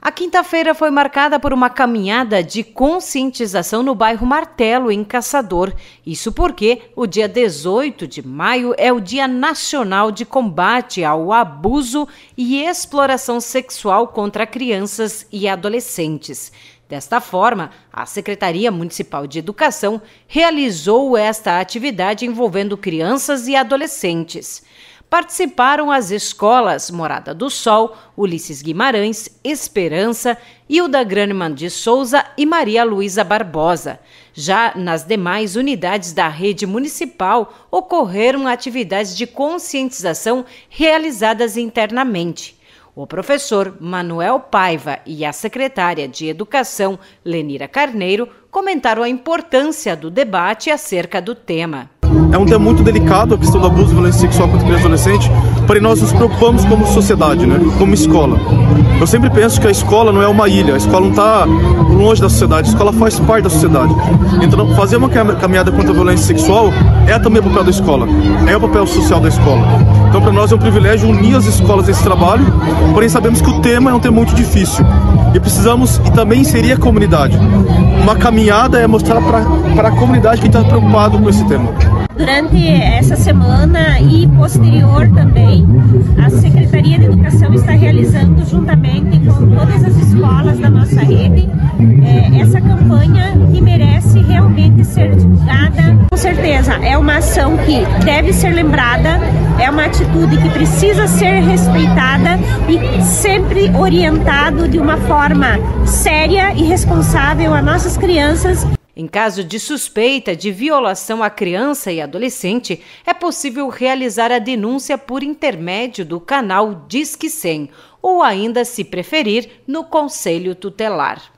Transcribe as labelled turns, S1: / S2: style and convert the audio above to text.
S1: A quinta-feira foi marcada por uma caminhada de conscientização no bairro Martelo, em Caçador. Isso porque o dia 18 de maio é o Dia Nacional de Combate ao Abuso e Exploração Sexual contra Crianças e Adolescentes. Desta forma, a Secretaria Municipal de Educação realizou esta atividade envolvendo crianças e adolescentes. Participaram as escolas Morada do Sol, Ulisses Guimarães, Esperança, Hilda Graneman de Souza e Maria Luísa Barbosa. Já nas demais unidades da rede municipal, ocorreram atividades de conscientização realizadas internamente. O professor Manuel Paiva e a secretária de Educação, Lenira Carneiro, comentaram a importância do debate acerca do tema.
S2: É um tema muito delicado, a questão do abuso e violência sexual contra criança e adolescente, porém nós nos preocupamos como sociedade, como escola. Eu sempre penso que a escola não é uma ilha, a escola não está longe da sociedade, a escola faz parte da sociedade. Então fazer uma caminhada contra a violência sexual é também o papel da escola, é o papel social da escola. Então para nós é um privilégio unir as escolas nesse trabalho, porém sabemos que o tema é um tema muito difícil e precisamos também inserir a comunidade. Uma caminhada é mostrar para a comunidade que está preocupado com esse tema.
S3: Durante essa semana e posterior também, a Secretaria de Educação está realizando, juntamente com todas as escolas da nossa rede, essa campanha que merece realmente ser divulgada. Com certeza, é uma ação que deve ser lembrada, é uma atitude que precisa ser respeitada e sempre orientado de uma forma séria e responsável a nossas crianças.
S1: Em caso de suspeita de violação à criança e adolescente, é possível realizar a denúncia por intermédio do canal Disque 100 ou ainda, se preferir, no Conselho Tutelar.